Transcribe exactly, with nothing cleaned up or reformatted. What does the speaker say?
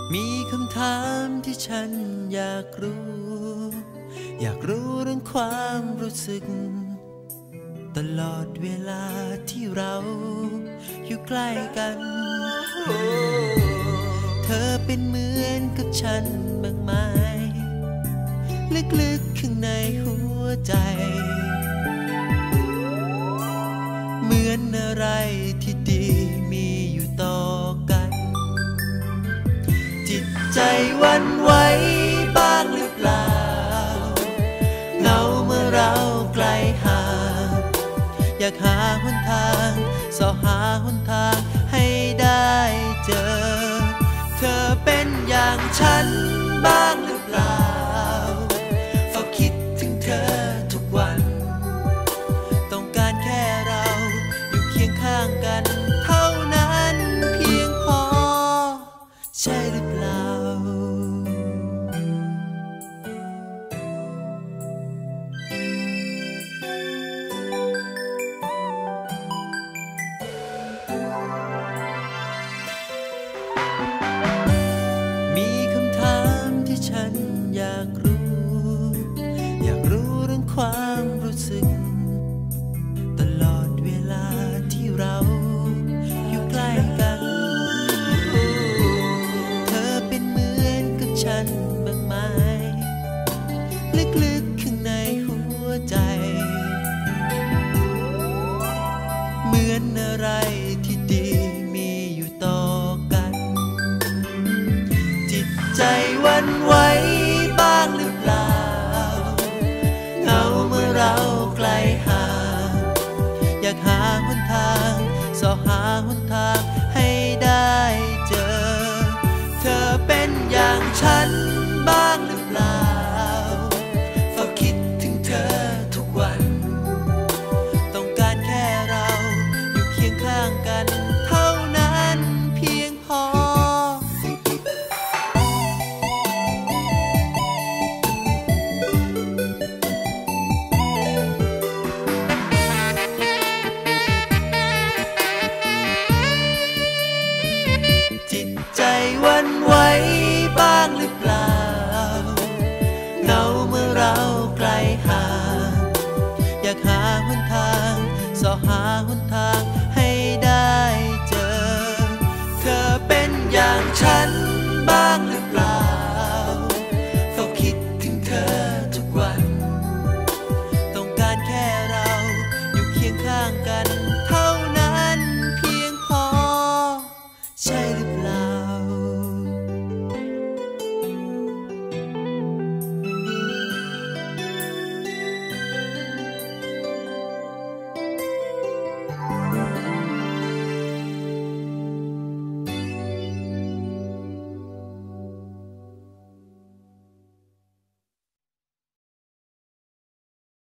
มีคำถามที่ฉันอยากรู้อยากรู้เรื่องความรู้สึกตลอดเวลาที่เราอยู่ใกล้กันเธอเป็นเหมือนกับฉันบ้างไหมลึกๆข้างในหัวใจเหมือนอะไรที่ดีมีอยู่ต่อกันจิตใจหวั่นไหวบ้างหรือเปล่าเหงาเมื่อเราไกลห่างอยากหาหนทางสอหาหนทางให้ได้เจอเธอเป็นอย่างฉันบ้างหรือเปล่าเฝ้าคิดถึงเธอทุกวันต้องการแค่เราอยู่เคียงข้างกันเท่านั้นเพียงพอใช่หรือเปล่ามีคำถามที่ฉันอยากรู้อยากรู้เรื่องความรู้สึกตลอดเวลาที่เราอยู่ใกล้กันเธอเป็นเหมือนกับฉันบ้างไหมลึกๆข้างในหัวใจเหมือนอะไรที่ดีมีอยู่ต่อกันจิตใจหวั่นไหวบ้างหรือเปล่าเหงาเมื่อเราไกลห่างอยากหาหนทางสอหาหนทางให้ได้เจอเธอเป็นอย่างฉันบ้างหรือเปล่าเฝ้าคิดถึงเธอทุกวันต้องการแค่เราอยู่เคียงข้างกันเท่านั้นเพียงพอจิตใจหวั่นไหวบ้างหรือเปล่าเหงาเมื่อเราไกลห่างอยากหาหนทางสอหาหนทางให้ได้เจอเธอเป็นอย่างฉัน